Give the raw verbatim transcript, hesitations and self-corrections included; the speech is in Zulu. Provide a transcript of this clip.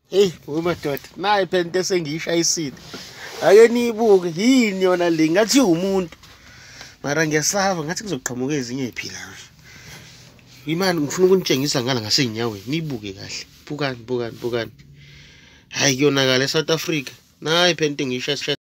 Hey, umadoda, nayi phela into esengiyishayisile. Ake niyibuke yini yona le ngathi umuntu. Mara ngiyasaba ngathi kuzoqhamuka ezinye iphila. Imani ngifuna ukunitshengisa ngala ngasenyaweni. Nibuke kahle. Bukani, bukani, bukani. Hayi kuyonakala eSouth Africa. Nayi phela into ngiyishayisile.